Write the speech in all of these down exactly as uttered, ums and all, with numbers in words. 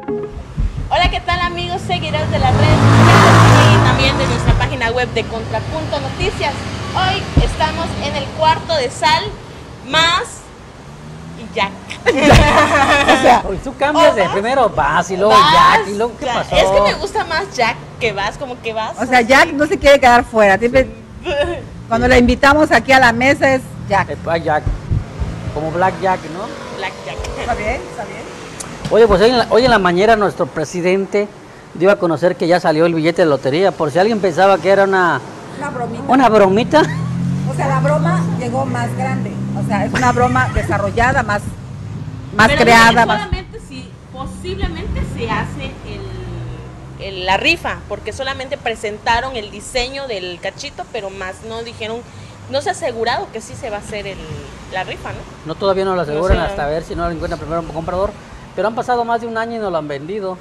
Hola, ¿qué tal amigos, seguidores de las redes sociales y también de nuestra página web de Contrapunto Noticias? Hoy estamos en el cuarto de Sal más y Jack. O sea, Uy, tú cambias de primero Vas y luego Vas, Jack y luego ¿qué Jack. pasó? Es que me gusta más Jack que Vas, como que Vas. o sea, Jack no se quiere quedar fuera. Siempre, cuando la invitamos aquí a la mesa es Jack. Eh, Black Jack, como Black Jack, ¿no? Black Jack. ¿Está bien? ¿Está bien? Oye, pues hoy en, la, hoy en la mañana nuestro presidente dio a conocer que ya salió el billete de lotería, por si alguien pensaba que era una, Una bromita. una bromita. O sea, la broma llegó más grande. O sea, es una broma desarrollada, más, más Pero creada. miren, Más... solamente si posiblemente se hace el, el- la rifa, porque solamente presentaron el diseño del cachito, pero más no dijeron, no se ha asegurado que sí se va a hacer el, la rifa, ¿no? No, todavía no lo aseguran No sé. hasta ver si no lo encuentra primero un comprador, pero han pasado más de un año y no lo han vendido.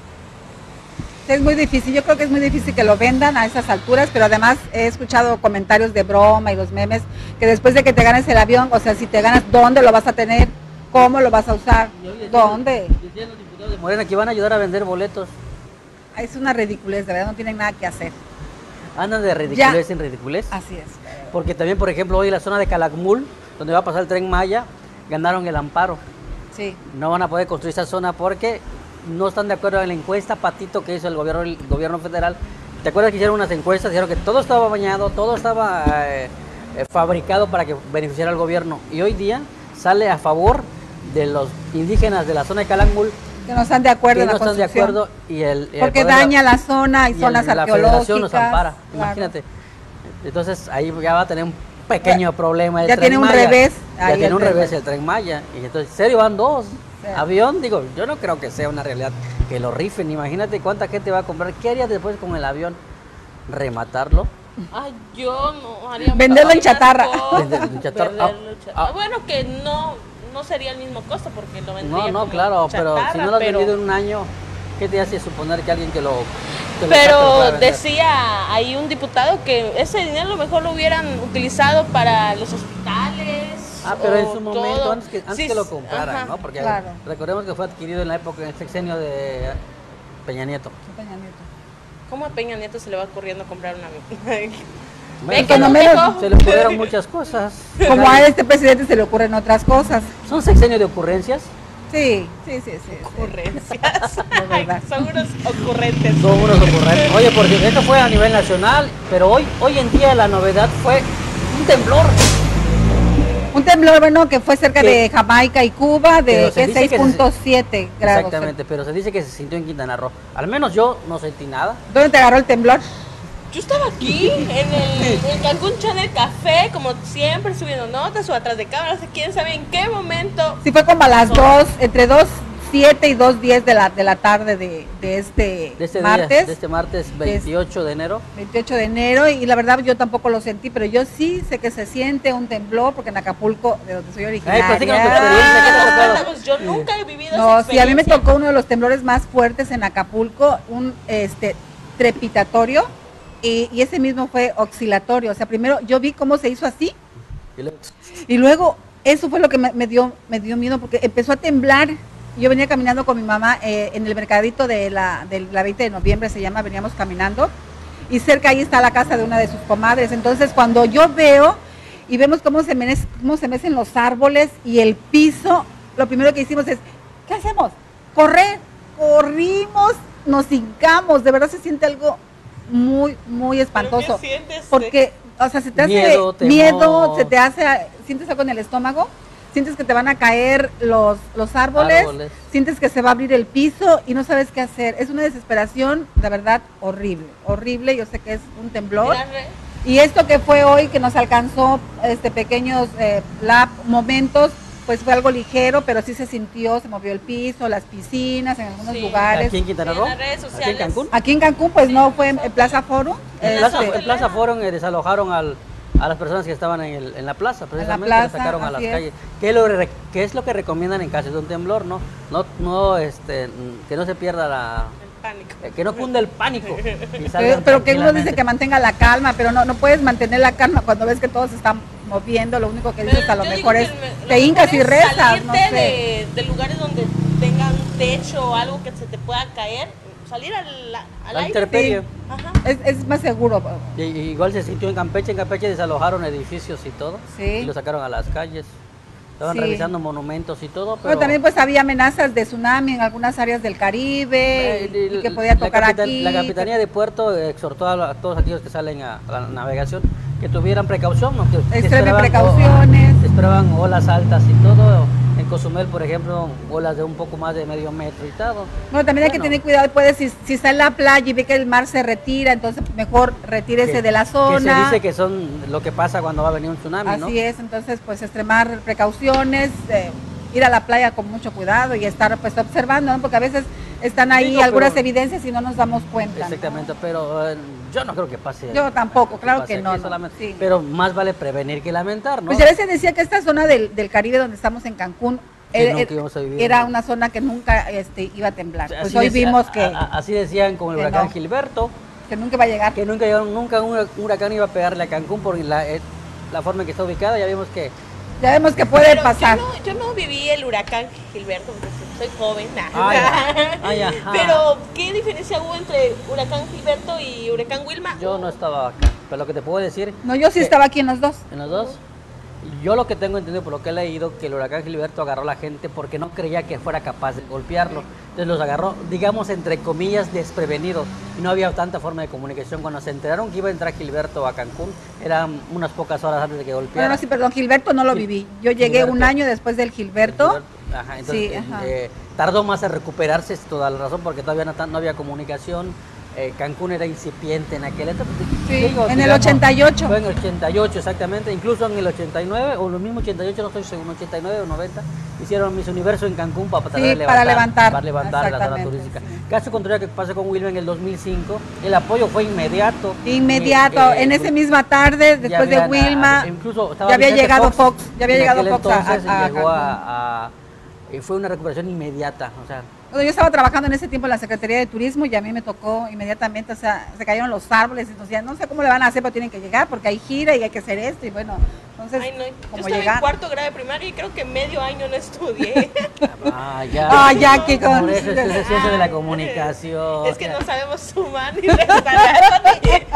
Es muy difícil, yo creo que es muy difícil que lo vendan a esas alturas, pero además he escuchado comentarios de broma y los memes, que después de que te ganes el avión, o sea, si te ganas, ¿dónde lo vas a tener? ¿Cómo lo vas a usar? ¿Dónde? Decían los diputados de Morena que iban a ayudar a vender boletos. Es una ridiculez, de verdad, no tienen nada que hacer. Andan de ridiculez en ridiculez. Así es. Porque también, por ejemplo, hoy en la zona de Calakmul, donde va a pasar el Tren Maya, ganaron el amparo. Sí. No van a poder construir esa zona porque no están de acuerdo en la encuesta, Patito, que hizo el gobierno, el gobierno federal. ¿Te acuerdas que hicieron unas encuestas? Dijeron que todo estaba bañado, todo estaba eh, eh, fabricado para que beneficiara al gobierno. Y hoy día sale a favor de los indígenas de la zona de Calakmul, Que no están de acuerdo que en no la están de construcción. acuerdo y el, el Porque poder- daña la zona y, y zonas el- la arqueológicas. federación nos ampara, Claro. imagínate. Entonces ahí ya va a tener un pequeño Ya- problema el ya Tren tiene un Maya. revés Ya ahí tiene el un Tren revés Maya. el Tren Maya. Y entonces, ¿en serio van dos? Sí. Avión, digo, yo no creo que sea una realidad que lo rifen. Imagínate cuánta gente va a comprar. ¿Qué harías después con el avión? ¿Rematarlo? Ay, yo no haría Venderlo en muchas chatarra. cosas. Venderlo en chatarra. Venderlo en chatarra. Ah, ah. Bueno, que no, no sería el mismo costo porque lo vendría No, no, como claro, pero si chatarra, no lo has pero- vendido en un año, ¿qué te hace suponer que alguien que lo... que lo saque lo Pero pueda vender? decía ahí un diputado que ese dinero a lo mejor lo hubieran utilizado para los hospitales. Ah, pero en o su momento, todo. antes que, antes Sí, que lo compraran, ajá. ¿no? Porque Claro. recordemos que fue adquirido en la época, en el sexenio de Peña Nieto. Peña Nieto. ¿Cómo a Peña Nieto se le va ocurriendo comprar un avión? Bueno, que no no me dejó. lo- se le ocurrieron muchas cosas. Como a este presidente se le ocurren otras cosas. ¿Son sexenios de ocurrencias? Sí, sí, sí, sí. sí. Ocurrencias. De verdad. Son unos ocurrentes. Son unos ocurrentes. Oye, porque esto fue a nivel nacional, pero hoy, hoy en día la novedad fue un temblor. Un temblor, bueno, que fue cerca Que- de Jamaica y Cuba, de Pero se que dice que seis punto siete grados. Exactamente, pero se dice que se sintió en Quintana Roo. Al menos yo no sentí nada. ¿Dónde te agarró el temblor? Yo estaba aquí en el en Cancún Channel Café, como siempre, subiendo notas o atrás de cámaras, quién sabe en qué momento. Sí, fue como a las dos, entre dos siete y dos diez de la, de la tarde de, de este, De este martes. día, de este martes veintiocho de enero. veintiocho de enero, y la verdad yo tampoco lo sentí, pero yo sí sé que se siente un temblor, porque en Acapulco, de donde soy originaria, platícanos tu experiencia, ¿qué te ha tocado? Ah, pues yo nunca he vivido no, esa sí, a mí me experiencia. tocó uno de los temblores más fuertes en Acapulco, un este trepidatorio, y, y ese mismo fue oscilatorio. O sea, primero yo vi cómo se hizo así, Y luego- y luego eso fue lo que me, me dio me dio miedo, porque empezó a temblar. Yo venía caminando con mi mamá eh, en el mercadito de la, de la veinte de noviembre, se llama, veníamos caminando, y cerca ahí está la casa de una de sus comadres. Entonces cuando yo veo y vemos cómo se, mece, cómo se mecen los árboles y el piso, lo primero que hicimos es, ¿qué hacemos? Correr, corrimos, nos hincamos, de verdad se siente algo muy, muy espantoso. ¿Qué sientes? Porque, o sea, se te hace Miedo, temor. miedo, se te hace, sientes algo en el estómago, sientes que te van a caer los, los árboles, Árboles. sientes que se va a abrir el piso y no sabes qué hacer. Es una desesperación, de verdad, horrible, horrible. Yo sé que es un temblor. Mira, re- Y esto que fue hoy, que nos alcanzó este pequeños eh, lap, momentos, pues fue algo ligero, pero sí se sintió, se movió el piso, las piscinas en algunos Sí. lugares. Aquí en Quintana En Roo, las redes aquí en sociales. Cancún. Aquí en Cancún, pues no, fue en, en Plaza Forum. En En Plaza, este, en Plaza Forum eh, desalojaron al, a las personas que estaban en, el- en la plaza, precisamente plaza, las sacaron a las así es. calles. ¿Qué es, lo, re- qué es lo que recomiendan en caso de un temblor? No, no, no este, mm, que no se pierda la... El pánico. eh, que no cunde el pánico. y Pero, salgan pero que uno dice tranquilamente. que mantenga la calma, pero no, no puedes mantener la calma cuando ves que todo se está moviendo. Lo único que dices Pero a lo yo mejor digo es que el me- lo te hincas mejor y es rezas, salirte no sé. de, de lugares donde tenga un techo o algo que se te pueda caer, salir al, al La aire. intemperie. Sí. Ajá. Es, es más seguro. Y, y igual se sintió en Campeche, en Campeche desalojaron edificios y todo, Sí. y lo sacaron a las calles. Estaban Sí. revisando monumentos y todo, pero... Pero también pues había amenazas de tsunami en algunas áreas del Caribe, Eh, y, y que podía tocar la capitan- aquí. La Capitanía de Puerto exhortó a, a todos aquellos que salen a, a la navegación que tuvieran precaución, ¿no? Que, que Extremen esperaban precauciones. o- esperaban olas altas y todo. En Cozumel, por ejemplo, olas de un poco más de medio metro y todo. Bueno, también hay que Bueno. tener cuidado, puede, si, si está en la playa y ve que el mar se retira, entonces mejor retírese Que- de la Que zona. se dice que son lo que pasa cuando va a venir un tsunami, Así ¿no? es, entonces pues extremar precauciones, eh, ir a la playa con mucho cuidado y estar pues observando, ¿no? Porque a veces están ahí Digo, algunas pero- evidencias y no nos damos cuenta. ¿no? Exactamente, pero eh, yo no creo que pase. Yo tampoco, claro pase que no, aquí no, solamente. sí. Pero más vale prevenir que lamentar, ¿no? Pues ya veces decía que esta zona del, del Caribe donde estamos en Cancún Que era, nunca íbamos a vivir, era ¿no? una zona que nunca este, iba a temblar. Pues Así hoy decía- vimos que, a- a- así decían con el que huracán no. Gilberto, que nunca iba a llegar. que nunca llegaron, nunca un hura- huracán iba a pegarle a Cancún por la, eh, la forma en que está ubicada. Ya vimos que Ya vemos que puede Pero pasar. Yo no, yo no viví el huracán Gilberto, porque soy joven. nah. Ay, ay, ajá. Pero, ¿qué diferencia hubo entre huracán Gilberto y huracán Wilma? yo no estaba acá. Pero lo que te puedo decir, No, yo sí que estaba aquí en los dos. en los dos, yo lo que tengo entendido por lo que he leído, que el huracán Gilberto agarró a la gente porque no creía que fuera capaz de golpearlo. Entonces los agarró, digamos, entre comillas, desprevenidos. Y no había tanta forma de comunicación. Cuando se enteraron que iba a entrar Gilberto a Cancún, eran unas pocas horas antes de que golpeara. Bueno, sí, perdón, Gilberto no lo Gil- viví. Yo llegué un Gilberto. año después del Gilberto. Ajá, entonces, Sí, eh, ajá. eh, tardó más en recuperarse, es toda la razón, porque todavía no, tan- no había comunicación. Eh, Cancún era incipiente en aquel entonces. Sí, Digo, en el digamos, ochenta y ocho. Fue en el ochenta y ocho, exactamente. Incluso en el ochenta y nueve, o lo mismo ochenta y ocho, no estoy seguro, ochenta y nueve o noventa, hicieron Miss Universo en Cancún para, tratar de Sí, para levantar. para levantar la zona Exactamente, turística. sí. Caso contrario que pasó con Wilma en el dos mil cinco, el apoyo fue inmediato. Inmediato, Eh, en eh, esa misma tarde, ya después de habían, Wilma, ah, incluso estaba ya había Vicente llegado Fox, ya había en llegado aquel Fox a- entonces a- a llegó Cancún. a, a- eh, fue una recuperación inmediata, o sea, Bueno, yo estaba trabajando en ese tiempo en la Secretaría de Turismo y a mí me tocó inmediatamente, o sea, se cayeron los árboles y nos decían, no sé cómo le van a hacer, pero tienen que llegar porque hay gira y hay que hacer esto y bueno, entonces, Ay, no. Yo como estaba llegar. en cuarto grado de primaria y creo que medio año no estudié. ah, ya. Ah, ya, que con... Por eso es que es ciencia de la comunicación. Es que ya. no sabemos sumar ni restar.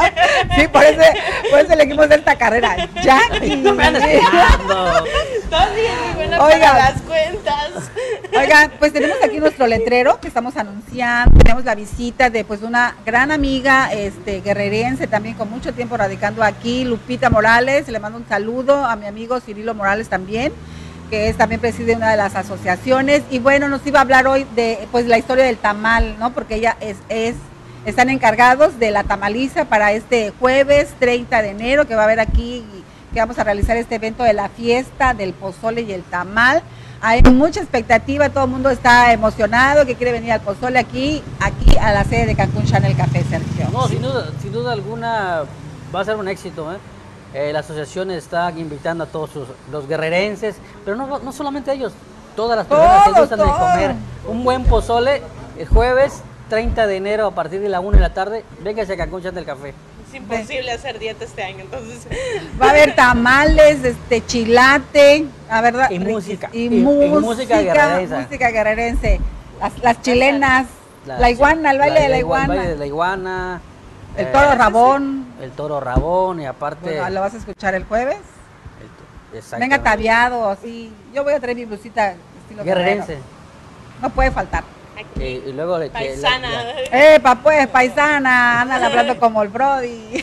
Sí, por eso, por eso elegimos esta carrera. Jackie. No me andes quemando. Todavía muy buena Oiga. para las cuentas. Oigan, pues tenemos aquí nuestro letrero que estamos anunciando, tenemos la visita de pues una gran amiga este guerrerense también con mucho tiempo radicando aquí, Lupita Morales, le mando un saludo a mi amigo Cirilo Morales también, que es también preside una de las asociaciones y bueno, nos iba a hablar hoy de pues la historia del tamal, ¿no? Porque ella es, es están encargados de la tamaliza para este jueves treinta de enero que va a haber aquí, que vamos a realizar este evento de la fiesta del pozole y el tamal. Hay mucha expectativa, todo el mundo está emocionado, que quiere venir al pozole aquí, aquí a la sede de Cancún Chanel Café, Sergio. No, sin duda, sin duda alguna va a ser un éxito, ¿eh? Eh, la asociación está invitando a todos sus, los guerrerenses, pero no, no solamente ellos, todas las personas que Todos, gustan de todos. comer un buen pozole el jueves treinta de enero a partir de la una de la tarde, véngase a Cancún Chanel Café. Es imposible hacer dieta este año, entonces. Va a haber tamales, este chilate, la verdad. Y música, Y, y- y música, música guerrerense. música guerrerense. Las, las chilenas, La- la iguana, el baile de la iguana, El baile de la iguana. el eh, toro rabón. El toro rabón y aparte... Bueno, lo vas a escuchar el jueves. el- exactamente. Venga tabiado, así. Yo voy a traer mi blusita estilo Guerrerense. guerrero. No puede faltar. Aquí, Eh, y luego le- que la- paisana. la- Epa, pues, paisana, andan hablando como el Brody.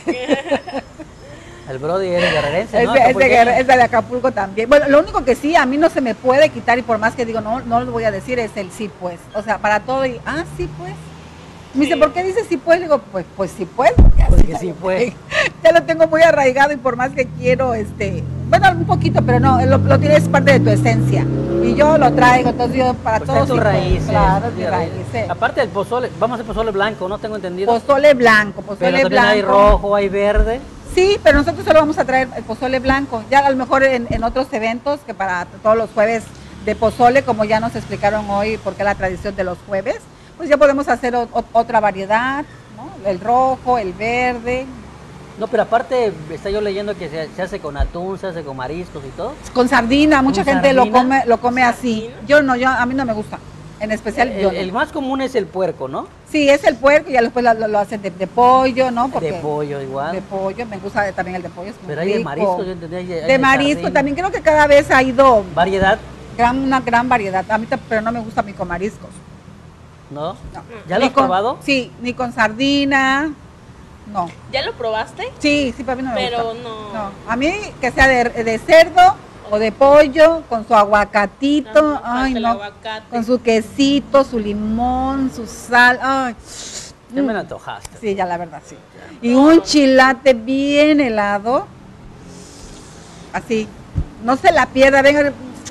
el Brody es guerrerense, Es ¿no? de, es, de, Acapulqueño. Guerre- es de Acapulco también. Bueno, lo único que sí, a mí no se me puede quitar y por más que digo, no, no lo voy a decir, es el sí, pues. O sea, para todo y, ah, sí, pues. Me dice, Sí. ¿por qué dices sí, pues? Digo, pues, pues sí, pues. Porque así Porque ya sí, lo pues. tengo- Ya lo tengo muy arraigado y por más que quiero, este, bueno, un poquito, pero no, lo, lo tienes parte de tu esencia. Y yo lo traigo, entonces yo para Pues todos. es tu sí, pues, raíz. Claro, es mi raíz. sí. Aparte del pozole, vamos a hacer pozole blanco, ¿no? Tengo entendido. Pozole blanco, pozole Pero también blanco. hay rojo, hay verde. Sí, pero nosotros solo vamos a traer el pozole blanco. Ya a lo mejor en, en otros eventos, que para todos los jueves de pozole, como ya nos explicaron hoy, porque la tradición de los jueves, pues ya podemos hacer o- o- otra variedad, ¿no? El rojo, el verde, No, pero aparte, está yo leyendo que se, se hace con atún, se hace con mariscos y todo. con sardina. Mucha ¿Con gente lo sardina? come, lo come así. ¿Sardina? Yo no, yo a mí no me gusta. En especial El, yo no. el más común es el puerco, ¿no? Sí, es el puerco y ya después lo, lo- lo hacen de, de pollo, ¿no? Porque De pollo igual. de pollo, me gusta también el de pollo, es muy Pero hay de rico. marisco, yo entendía. hay hay De marisco, sardina. también creo que cada vez ha ido Variedad, gran, una gran variedad. A mí ta- pero no me gusta mi con mariscos. ¿no? No. ¿Ya lo Ni has con- probado? Sí, ni con sardina, no. ¿Ya lo probaste? Sí, sí, para mí no me Pero gusta. no. No, a mí que sea de, de cerdo o de pollo, con su aguacatito, Ajá, ay falta el no, aguacate. con su quesito, su limón, su sal, ay. Ya me Mm. lo antojaste. Sí, ya la verdad, sí. Y un chilate bien helado, así, no se la pierda, venga,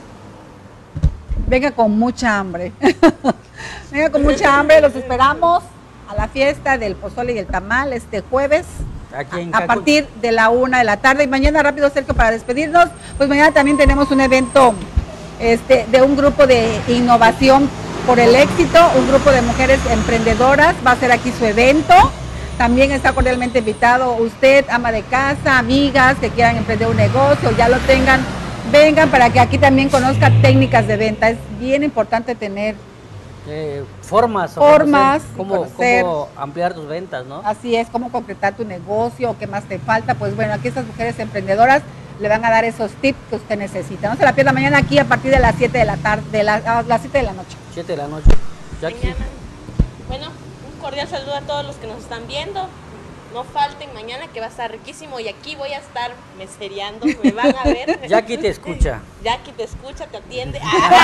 venga con mucha hambre. Venga con mucha hambre, los esperamos a la fiesta del pozole y el tamal este jueves. Aquí en A Cancún. partir de la una de la tarde. Y mañana, rápido, Sergio, para despedirnos, pues mañana también tenemos un evento este, de un grupo de innovación por el éxito, un grupo de mujeres emprendedoras, va a ser aquí su evento. También está cordialmente invitado usted, ama de casa, amigas que quieran emprender un negocio, ya lo tengan, vengan para que aquí también conozca técnicas de venta. Es bien importante tener, Eh, formas. o Formas conocer y Cómo, conocer. cómo ampliar tus ventas, ¿no? así es, cómo concretar tu negocio, o qué más te falta. Pues bueno, aquí estas mujeres emprendedoras le van a dar esos tips que usted necesita. No se la pierda mañana aquí a partir de las siete de la tarde, de la- a las siete de la noche. siete de la noche. Jackie. Mañana. Bueno, un cordial saludo a todos los que nos están viendo. No falten mañana que va a estar riquísimo y aquí voy a estar mesereando, me van a ver. Jackie te escucha. Jackie te escucha, te atiende.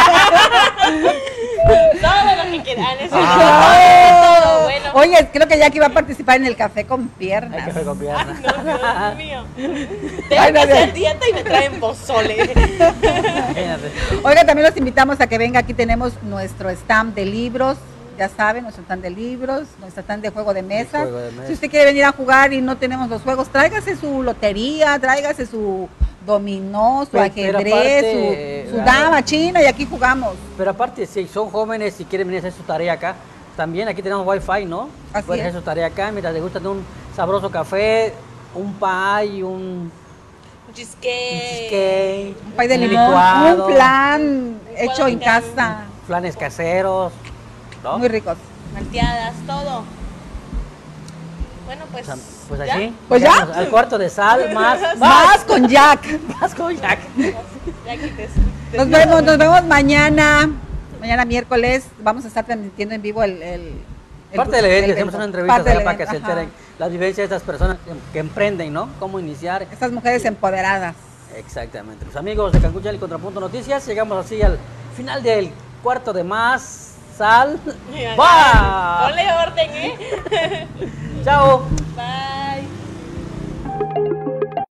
Todo lo que quieran. Eso es Ah. todo bueno. Oye, creo que Jackie va a participar en el café con Hay piernas. que recopiar. Ay, no, Dios mío. Ay, Tengo no, que hacer no. dieta y me traen pozole. Imagínate. Oiga, también los invitamos a que venga. Aquí tenemos nuestro stand de libros. Ya saben, nuestro stand de libros, nuestro stand de juego de mesa. juego de mesa. Si usted quiere venir a jugar y no tenemos los juegos, tráigase su lotería, tráigase su dominó, su Pero- pero ajedrez, aparte, su, su la- dama china y aquí jugamos. Pero aparte, si son jóvenes y quieren venir a hacer su tarea acá, también aquí tenemos wifi, ¿no? Así Pueden es. hacer su tarea acá mientras les gustan un sabroso café, un pie, un, Un un cheesecake. cheesecake, Un pay de un limón, licuado, un plan hecho licuado en que- casa. flanes caseros, ¿no? Muy ricos. Malteadas, todo. Bueno, pues. O sea, Pues ¿ya? así. Pues ya. llegamos al cuarto de sal, más, Más con Jack. más con Jack. Jackie, te- te- Nos vemos, nos vemos mañana. Mañana miércoles vamos a estar transmitiendo en vivo el, el, el- Parte del evento, el hacemos evento. una entrevista Parte del para que se evento, ajá. enteren las vivencias de estas personas que, que emprenden, ¿no? Cómo iniciar. Estas mujeres empoderadas. Exactamente. Pues amigos de Cancún Channel y Contrapunto Noticias, llegamos así al final del cuarto de más sal. Mira, ¡Va! Ponle orden, ¿eh? Chao.